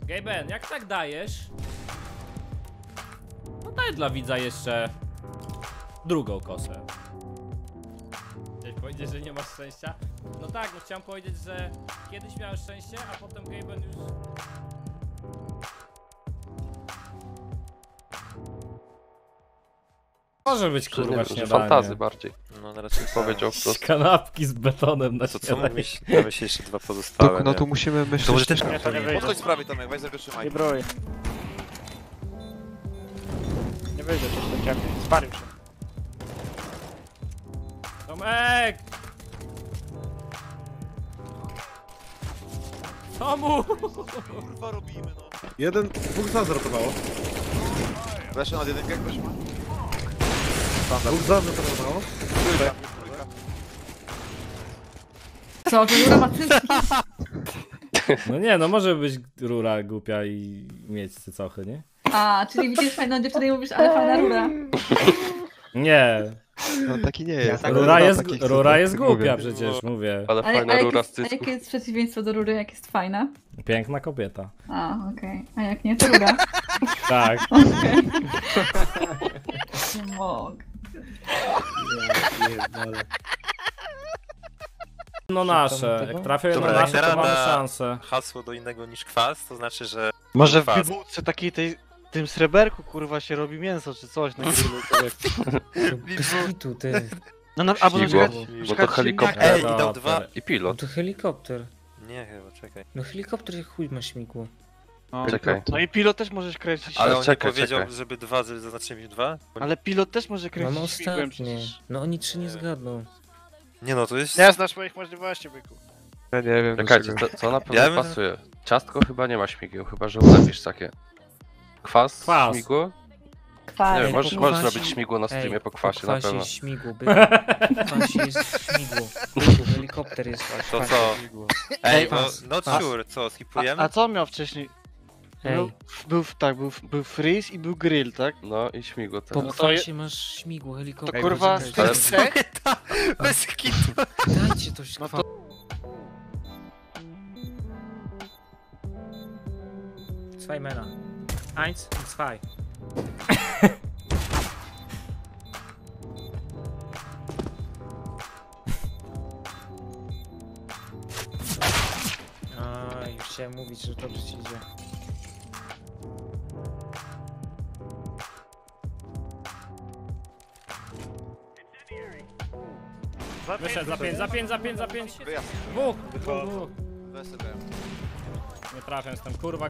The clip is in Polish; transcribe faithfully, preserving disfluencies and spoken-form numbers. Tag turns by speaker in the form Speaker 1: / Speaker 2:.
Speaker 1: Gaben, jak tak dajesz? No daj dla widza jeszcze drugą kosę. Chciałeś powiedzieć, że nie masz szczęścia? No tak, no chciałem powiedzieć, że kiedyś miałeś szczęście, a potem Gaben już... Może być kurwa śniadanie.
Speaker 2: Fantazy bardziej.
Speaker 3: No na razie
Speaker 2: Powiedział wprost.
Speaker 1: Kanapki z betonem na
Speaker 3: to co
Speaker 1: śniadanie.
Speaker 3: mówisz? Mamy się jeszcze dwa pozostałe.
Speaker 4: To, no to musimy myśleć.
Speaker 3: To może też
Speaker 5: Ja to nie wyjdę.
Speaker 6: Podchodź z prawej, Tomek, weź za go trzymaj.
Speaker 5: Nie broję. Nie wyjdę, coś to ciemnie. Spalił się.
Speaker 1: Tomek! Tomu!
Speaker 6: Kurwa robimy, no.
Speaker 7: Jeden, dwóch za zrotowało.
Speaker 6: Weszło nad jedynkę, jak weszło?
Speaker 7: Dwóch za zrotowało.
Speaker 6: Trójka, trójka.
Speaker 8: Co, to rura ma cycki?
Speaker 1: No nie, no może być rura głupia i mieć cycochy, nie?
Speaker 8: A, czyli widzisz fajną dziewczynę i mówisz, ale fajna rura.
Speaker 1: Nie,
Speaker 4: No taki nie jest.
Speaker 1: rura jest,
Speaker 4: Takich,
Speaker 1: rura
Speaker 4: co
Speaker 1: jest
Speaker 4: tak
Speaker 1: głupia
Speaker 4: mówię.
Speaker 1: przecież, mówię.
Speaker 2: Ale
Speaker 8: Ale,
Speaker 2: fajna
Speaker 8: a,
Speaker 2: rura
Speaker 8: jakie,
Speaker 2: z
Speaker 8: a jakie
Speaker 2: cycków.
Speaker 8: jest przeciwieństwo do rury, jak jest fajna?
Speaker 1: Piękna kobieta.
Speaker 8: A, okej. A jak nie, to rura.
Speaker 1: Tak.
Speaker 8: Okej. Nie mogę.
Speaker 1: No nasze, jak trafią jedno
Speaker 3: Dobra,
Speaker 1: nasze, to
Speaker 3: jak
Speaker 1: mamy
Speaker 3: rada-
Speaker 1: szansę.
Speaker 3: Hasło do innego niż kwas, to znaczy, że...
Speaker 5: Może w
Speaker 3: Kwas.
Speaker 5: bibułce takiej tej... tym sreberku kurwa się robi mięso czy coś na grillu.
Speaker 9: Tu ty.
Speaker 5: No na, albo na
Speaker 2: Śmigło.
Speaker 5: przykład...
Speaker 2: Bo to helikopter.
Speaker 3: Ej, i dał dwa...
Speaker 2: I pilot.
Speaker 9: To helikopter.
Speaker 3: Nie, chyba, czekaj.
Speaker 9: No helikopter jak chuj ma śmigło.
Speaker 5: No,
Speaker 2: Czekaj.
Speaker 5: no i pilot też możesz kręcić.
Speaker 3: Ale
Speaker 5: Ale,
Speaker 3: on
Speaker 2: czekaj,
Speaker 3: nie powiedział,
Speaker 2: czekaj.
Speaker 3: żeby dwa, żeby zaznaczyłem ich dwa?
Speaker 5: ale pilot też może
Speaker 9: Mam
Speaker 5: kręcić śmigłem
Speaker 9: ostatnie.
Speaker 5: przecież.
Speaker 9: No oni trzy nie zgadną.
Speaker 3: Nie no, to jest...
Speaker 5: Nie znasz moich możliwości, byku.
Speaker 4: Ja nie wiem.
Speaker 2: Czekajcie,
Speaker 4: dlaczego.
Speaker 2: co, co na pewno
Speaker 3: Ja bym-
Speaker 2: pasuje? Ciastko chyba nie ma śmigieł, chyba że ulepisz takie. Kwas,
Speaker 1: Kwas.
Speaker 2: śmigło? Nie
Speaker 8: Fajnie.
Speaker 2: wiem, możesz,
Speaker 9: po
Speaker 2: możesz
Speaker 9: kwasie-
Speaker 2: zrobić śmigło na streamie
Speaker 9: Ej,
Speaker 2: po kwasie, na pewno.
Speaker 9: jest śmigło, byku. Po kwasie jest śmigło. Byku, helikopter jest w
Speaker 3: To
Speaker 9: kwasie.
Speaker 3: co? Ej, bo...
Speaker 9: Kwas.
Speaker 3: Not
Speaker 9: Kwas.
Speaker 3: sure, co,
Speaker 5: A,
Speaker 3: skipujemy?
Speaker 5: a co on miał wcześniej? Był,
Speaker 9: Ej,
Speaker 5: był, tak, był, był freeze i był grill, tak?
Speaker 2: No i śmigło
Speaker 9: po
Speaker 2: teraz.
Speaker 5: No to je-
Speaker 9: kwasie masz śmigło, helikopter.
Speaker 5: To kurwa z
Speaker 9: Poczekaj,
Speaker 5: tych
Speaker 2: Ale-
Speaker 5: trzech?
Speaker 3: Bez kitu.
Speaker 9: Dajcie to
Speaker 5: No
Speaker 9: kwa... Zwei Männer. Eins und zwei. A, już chciałem mówić, że dobrze ci idzie.
Speaker 1: Wyszedł za pięć, za pięć, za pięć, za pięć.
Speaker 6: Wyjazd.
Speaker 1: Dwóch, dwóch, dwóch.
Speaker 6: Weź sobie.
Speaker 1: Nie trafię, jestem kurwa